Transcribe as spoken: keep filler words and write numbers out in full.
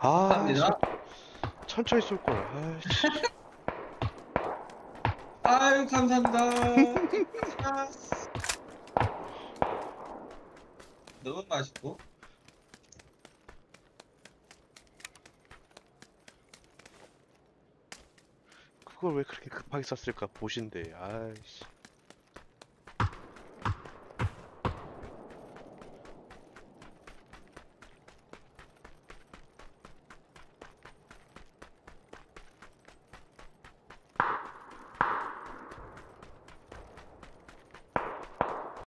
아, 씨, 감사합니다. 천천히 쏠 걸. 아이씨. 아유, 감사합니다. 감사합니다. 너무 맛있고. 그걸 왜 그렇게 급하게 쐈을까? 보신데. 아이씨.